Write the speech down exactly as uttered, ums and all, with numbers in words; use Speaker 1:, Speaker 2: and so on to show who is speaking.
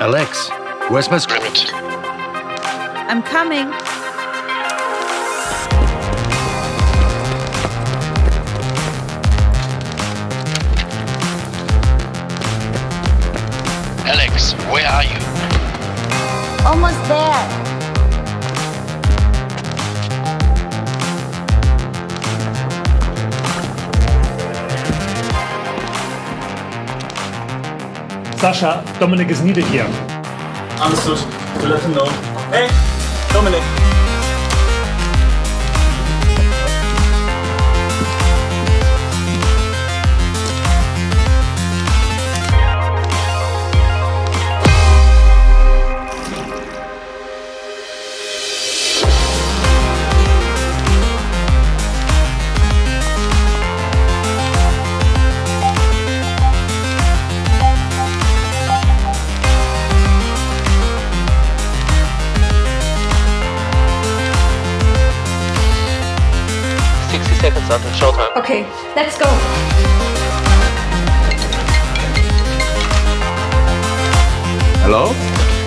Speaker 1: Alex, where's my script?
Speaker 2: I'm coming.
Speaker 1: Alex, where are you?
Speaker 2: Almost there.
Speaker 3: Sasha, Dominic is needed here.
Speaker 4: Understood. To let him know. Hey, Dominic.
Speaker 5: Seconds until showtime.
Speaker 2: Okay, let's go.
Speaker 1: Hello?